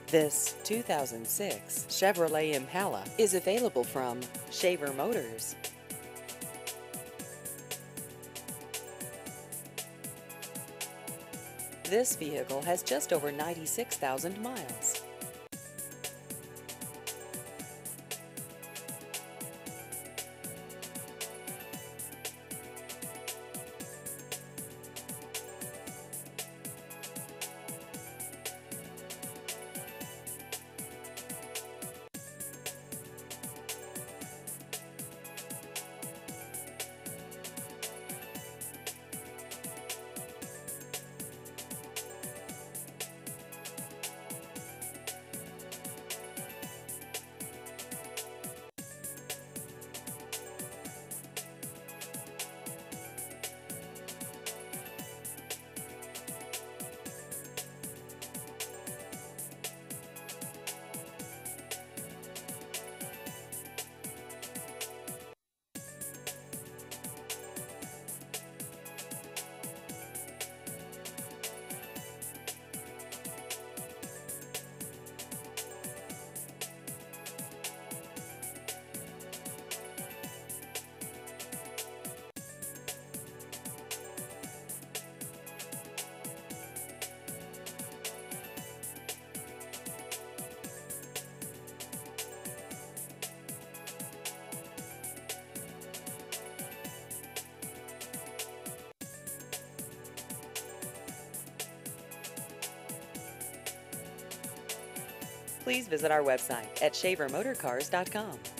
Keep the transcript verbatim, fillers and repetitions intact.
This two thousand six Chevrolet Impala is available from Shaver Motors. This vehicle has just over ninety-six thousand miles. Please visit our website at shaver motor cars dot com.